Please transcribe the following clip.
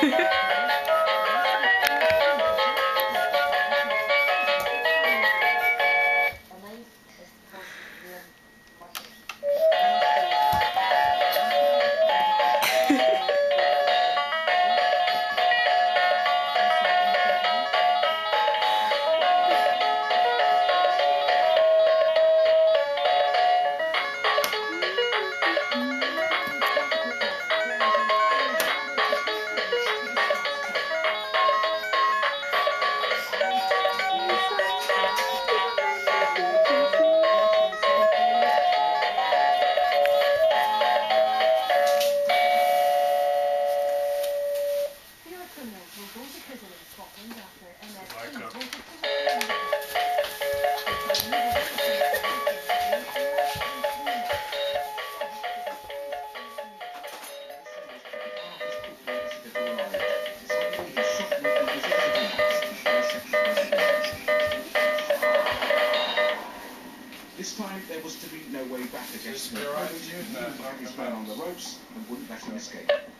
This time there was to be no way back against Snail Dancer. He had his man on the ropes and wouldn't let him escape.